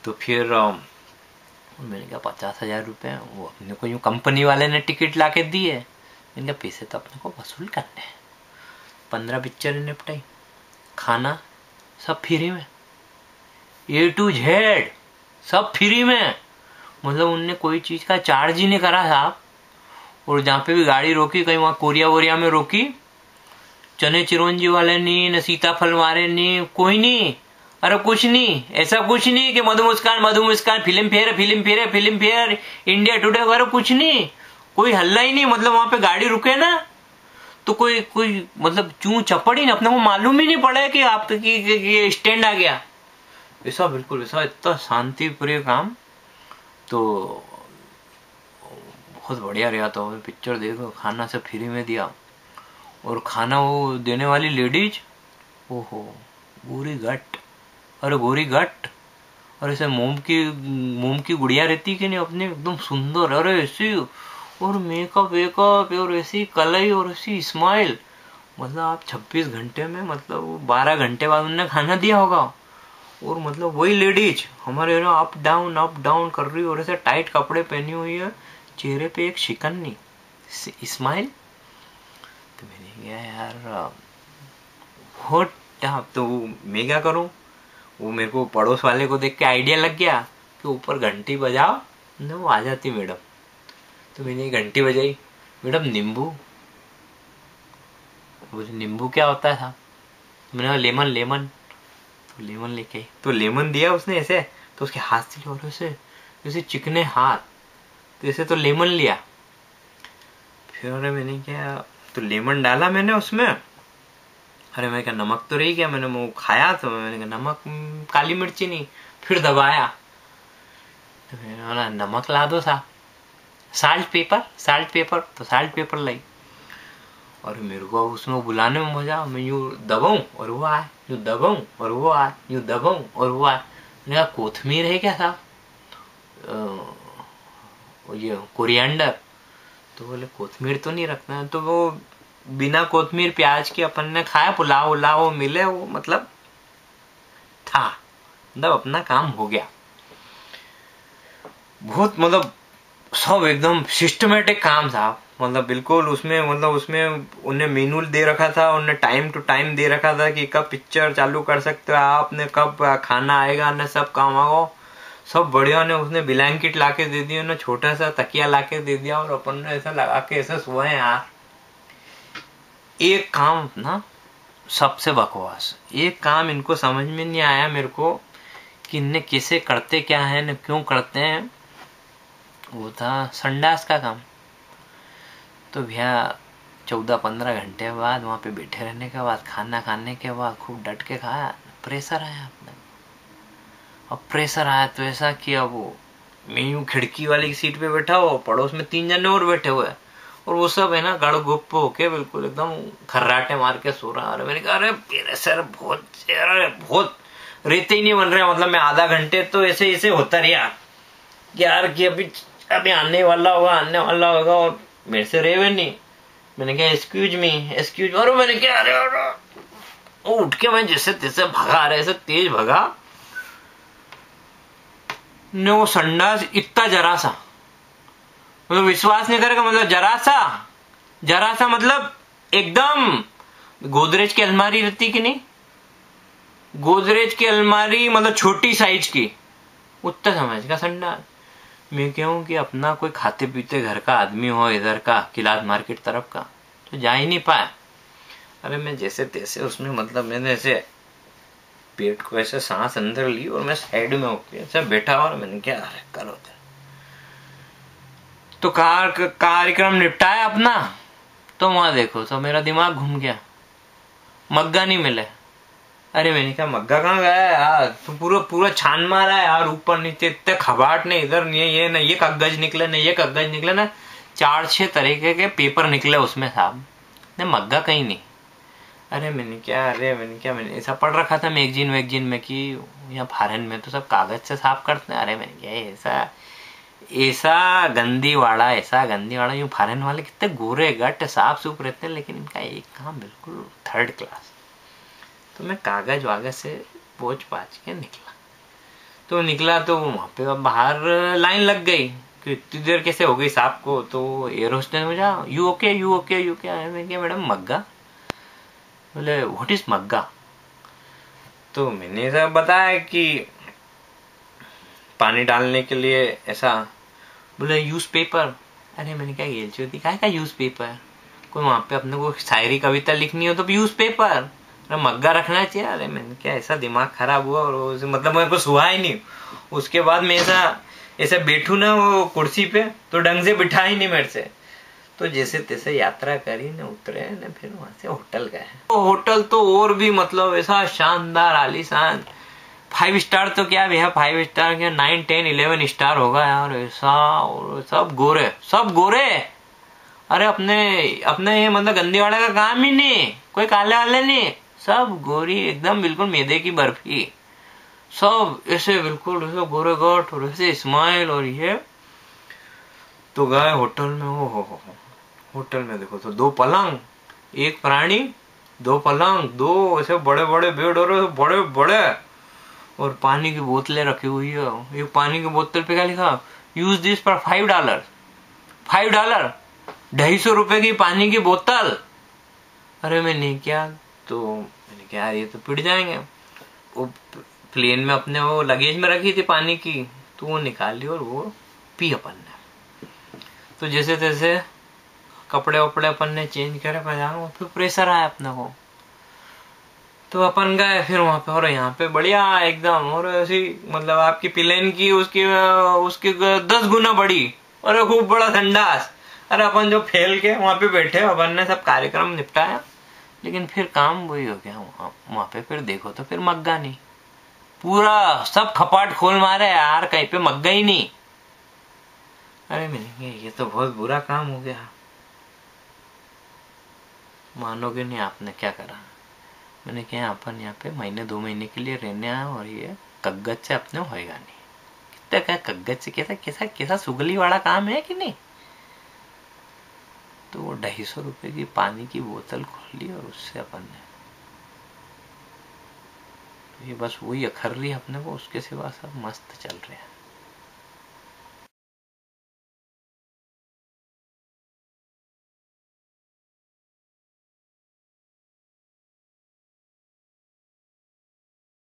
तो फिर मैंने कहा 50,000 रुपये वो अपने को यूँ कंपनी वाले ने टिकट ला के दिए। मैंने कहा पैसे तो अपने को वसूल करने हैं। 15 पिक्चर निपटाई, खाना सब फ्री में, A to Z सब फ्री में। मतलब उनने कोई चीज़ का चार्ज ही नहीं करा साहब। और जहाँ पे भी गाड़ी रोकी, कहीं वहाँ कोरिया वोरिया में रोकी, चने चिरौंजी वाले नहीं, न सीताफल वाले नहीं, कोई नहीं। अरे कुछ नहीं, ऐसा कुछ नहीं कि Madhu Muskan Filmfare India Today वगैरह कुछ नहीं, कोई हल्ला ही नहीं। मतलब वहां पे गाड़ी रुके ना तो कोई मतलब चूं चपड़ ही नहीं, अपने को मालूम ही नहीं पड़ा कि आपकी स्टैंड आ गया। ऐसा बिल्कुल ऐसा इतना शांति प्रिय काम। तो बहुत बढ़िया रहा। तो पिक्चर देखो, खाना सब फ्री में दिया। और खाना वो देने वाली लेडीज, ओहो गोरी घट, अरे गोरी घट, और ऐसे मोम की गुड़िया रहती कि नहीं अपने, एकदम सुंदर, अरे ऐसी, और मेकअप वेकअप और ऐसी कलई और ऐसी स्माइल। मतलब आप 26 घंटे में, मतलब 12 घंटे बाद उन्होंने खाना दिया होगा। और मतलब वही लेडीज हमारे ना अप डाउन कर रही है, और ऐसे टाइट कपड़े पहनी हुई है, चेहरे पे एक शिकन नहीं, स्माइल। तो मैंने कहा यार बहुत टाप। तो मैं क्या करूं, वो मेरे को पड़ोस वाले को देख के आइडिया लग गया कि ऊपर घंटी बजाओ ना, वो आ जाती मैडम। तो मैंने घंटी बजाई, मैडम नींबू। मुझे नींबू क्या होता था, मैंने कहा लेमन। तो लेमन लेके आई, तो लेमन दिया उसने ऐसे, तो उसके हाथ से और ऐसे चिकने हाथ, तो ऐसे तो लेमन लिया। फिर मैंने क्या, तो लेमन डाला मैंने उसमें। अरे मैं क्या नमक तो रही गया, मैंने वो खाया, तो मैंने कहा नमक, काली मिर्ची नहीं। फिर दबाया, तो मैंने बोला नमक ला दो साहब, साल्ट पेपर। तो साल्ट पेपर लाई। और मेरे को उसमें बुलाने में मजा, मैं यूं दबाऊं और वो आए, यूं दबाऊं और वो आए, यूं दबाऊं और वो आए। मैंने कहा कोथमीर है क्या साहब, ये कोरिएंडर। तो बोले कोथमीर तो नहीं रखना है। तो वो बिना कोथमीर प्याज के अपन ने खाया, पुलाव उलाव मिले, वो मतलब था, मतलब अपना काम हो गया। बहुत मतलब सब एकदम सिस्टमेटिक काम साहब। मतलब बिल्कुल उसमें उन्हें मेनू दे रखा था, उन्हें टाइम टू टाइम दे रखा था कि कब पिक्चर चालू कर सकते हो आपने, कब खाना आएगा, न सब काम आओ, सब बढ़िया। ने उसने ब्लैंकेट लाके दे दिया, उन्हें छोटा सा तकिया लाके दे दिया, और अपन ने ऐसा लगा के ऐसा सोए यार। एक काम ना सबसे बकवास, एक काम इनको समझ में नहीं आया मेरे को कि इन्हें कैसे करते क्या है न क्यों करते हैं। वो था संडास का काम। तो भैया 14-15 घंटे बाद वहां पे बैठे रहने के बाद, खाना खाने के बाद खूब डट के खाया, प्रेशर आया अपने। अब प्रेशर आया तो ऐसा कि अब मैं यूं खिड़की वाली सीट पे बैठा हो, पड़ोस में 3 जने और बैठे हुए, और वो सब है ना गड़ गुप होके बिल्कुल एकदम खर्राटे मार के सो रहा। मैंने कहा अरे प्रेशर बहुत रेते ही नहीं बन रहे। मतलब मैं आधा घंटे तो ऐसे होता रहा यार कि अभी आने वाला होगा, और मेरे से रेवे नहीं। मैंने कहा एक्सक्यूज मी, और मैंने क्या, अरे उठ के मैं जैसे तैसे भगा, रहे ऐसे तेज भगा ने। वो संडास इतना जरा सा, मतलब विश्वास नहीं करेगा, मतलब जरा सा मतलब एकदम गोदरेज की अलमारी रहती कि नहीं, गोदरेज की अलमारी मतलब छोटी साइज की, उतना समझ का संडास। मैं कहूँ कि अपना कोई खाते पीते घर का आदमी हो, इधर का किलाद मार्केट तरफ का, तो जा ही नहीं पाया। अरे मैं जैसे तैसे उसमें, मतलब मैंने ऐसे पेट को ऐसे सांस अंदर ली, और मैं साइड में होकर ऐसे बैठा, और मैंने क्या अरे करो। तो कार्यक्रम निपटाया अपना। तो वहां देखो तो मेरा दिमाग घूम गया, मग्गा नहीं मिले। अरे मैंने कहा मग्गा कहाँ गया यार, तो पूरा छान मारा है यार, ऊपर नीचे इतने खबाट ने, इधर नहीं ये ना ये कागज निकले ना, ये कागज निकले ना, 4-6 तरीके के पेपर निकले उसमें साहब, ने मग्गा कहीं नहीं। अरे मैंने ऐसा पढ़ रखा था मैगजीन में कि यहाँ फॉरेन में तो सब कागज से साफ करते हैं। अरे मैंने क्या ऐसा गंदी वाड़ा यूं फॉरेन वाले कितने गोरे गट साफ सुफ रहते हैं, लेकिन इनका एक काम बिल्कुल 3rd क्लास। तो मैं कागज वागज से पोंछ पाछ के निकला। तो निकला तो वहां पे बाहर लाइन लग गई कि इतनी देर कैसे हो गई साहब को। तो एयर होस्टेस में जा, you okay you okay you क्या है। मैंने कहा मैडम मग्गा। बोले व्हाट इज मग्गा। तो मैंने सब बताया कि पानी डालने के लिए ऐसा। बोले यूज पेपर। अरे मैंने क्या ये चोती का यूज पेपर, कोई वहां पे अपने को शायरी कविता लिखनी हो तो यूज पेपर, अरे मग्गा रखना चाहिए। अरे मैंने क्या ऐसा दिमाग खराब हुआ और मतलब मेरे को सुहा ही नहीं। उसके बाद मैं ऐसा बैठू ना वो कुर्सी पे तो ढंग से बिठा ही नहीं मेरे से। तो जैसे तैसे यात्रा करी ने उतरे ने फिर वहां से होटल गए। तो होटल तो और भी मतलब ऐसा शानदार आलीशान, 5 स्टार तो क्या भैया 5 स्टार क्या 9 10 11 स्टार होगा यार ऐसा। और सब गोरे सब गोरे। अरे अपने ये मतलब गंदीवाड़ा का काम ही नहीं, कोई काले वाले नहीं, सब गोरी एकदम बिल्कुल मैदे की बर्फी। सब ऐसे बिल्कुल ऐसे गोरे गोट और ऐसे स्माइल। और ये तो गए होटल में। हो होटल में देखो तो 2 पलंग, 1 प्राणी, 2 पलंग, 2 ऐसे बड़े बड़े बेड और बड़े बड़े। और पानी की बोतलें रखी हुई है। ये पानी की बोतल पे क्या लिखा, यूज दिस फॉर $5। $5, 250 रुपए की पानी की बोतल। अरे मैंने क्या, तो मैंने क्या यार ये तो पिट जाएंगे। वो प्लेन में अपने वो लगेज में रखी थी पानी की, तो वो निकाल ली और वो पी अपन ने। तो जैसे तैसे कपड़े वपड़े अपन ने चेंज करे पजामा, फिर प्रेशर आया अपने को। तो अपन गए फिर वहां पे। और यहाँ पे बढ़िया एकदम और ऐसी मतलब आपकी प्लेन की उसकी 10 गुना बड़ी। अरे खूब बड़ा संडास। अरे अपन जो फैल के वहां पे बैठे, अपन ने सब कार्यक्रम निपटाया, लेकिन फिर काम वही हो गया। वहां पे फिर देखो तो फिर मग्गा नहीं, पूरा सब खपाट खोल मारे यार, कहीं पे मग्गा ही नहीं। अरे मैंने ये तो बहुत बुरा काम हो गया। मानोगे नहीं आपने क्या करा। मैंने कहा अपन यहाँ पे महीने 2 महीने के लिए रहने आया और ये कग्गज से अपने होएगा नहीं। कितना क्या कग्गज से कैसा कैसा कैसा सुगली वाला काम है कि नहीं। तो वो 250 रुपए की पानी की बोतल खोली और उससे अपन ने ये बस वही अखर रही अपने को, उसके सिवा सब मस्त चल रहे हैं।